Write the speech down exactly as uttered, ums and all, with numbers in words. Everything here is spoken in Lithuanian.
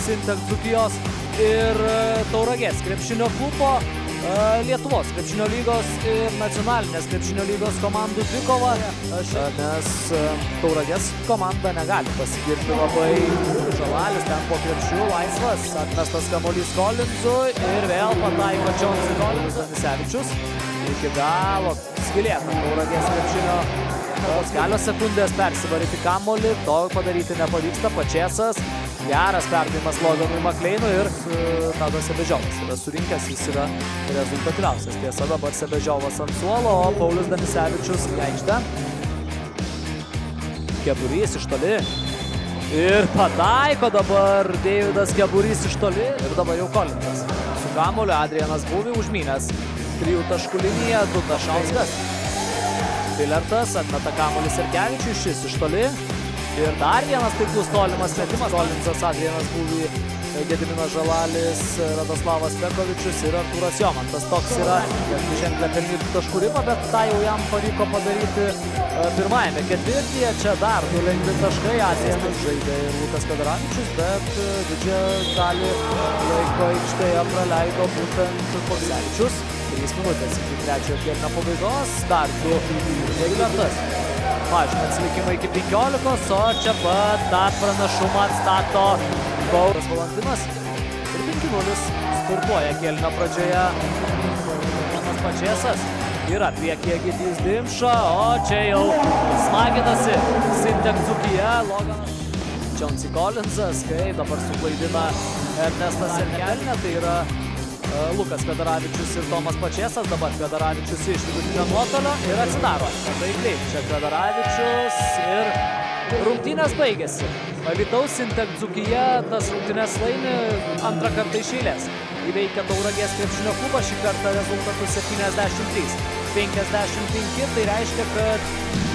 Sintex Dzūkijos ir Tauragės krepšinio klubo, Lietuvos krepšinio lygos ir nacionalinės krepšinio lygos komandų dvikova, nes Tauragės komanda negali pasigirti labai. Žalalis ten po krepšiu laisvas, atmestas kamuolys Kolinzui ir vėl pataiko Džonsui Kolinzui. Danisevičius iki galo skylėta Tauragės krepšinio. Tos kelios sekundės persivaryti kamuolį, to padaryti nepavyksta. Pačėsas, geras perdavimas Loganui Makleinui ir Tadas Sebežiovas yra surinkęs, jis yra rezultatyviausias. Tiesa, dabar Sebežiovas ant suolo, o Paulius Danisevičius į aikštę. Keburys iš toli ir pataiko dabar Deividas Keburys iš toli ir dabar jau Kolintas. Su kamuoliu Adrianas Buvi užmynęs trijų taškų liniją, du Tašauskas. Bilertas atmeta kamuolį Serkevičiui, šis iš toli. Ir dar vienas taiklus tolimas metimas. Kolinzas, Adrianas Buvi, Gediminas Žalalis, Radoslavas Pekovičius ir Artūras Jomantas. Toks yra ženklę pelnytų taškų ribą, bet tą jau jam pavyko padaryti pirmajame ketvirtyje. Čia dar du lengvi taškai. Azijas žaidė ir Lukas Federavičius, bet didžiąją dalį laiko aikštėje praleido būtent Bogsevičius. trys minutės iki trečiojo kėlinio pabaigos. Dar du Bilertas. Mažina atsilikimą iki penkiolikos, o čia pat tą pranašumą atstato Paulius Valantinas. Ir penki nulis spurtuoja kėlinio pradžioje. Jonas Pačėsas yra priekyje Egidijus Dimša, o čia jau smaginasi Sintex Dzūkija. Loganas Džonsy Kolinzas, kai dabar suklaidina Ernestas Serkelinė, tai yra Lukas Federavičius ir Tomas Pačėsas. Dabar Federavičius iš vidutinio nuotolio ir atsidaro. Taikliai, čia Federavičius ir rungtynės baigėsi. Alytaus Sintex Dzūkija tas rungtynes laimi antrą kartą iš eilės. Įveikia Tauragės krepšinio klubą, šį kartą rezultatu septyniasdešimt trys penkiasdešimt penki. Tai reiškia, kad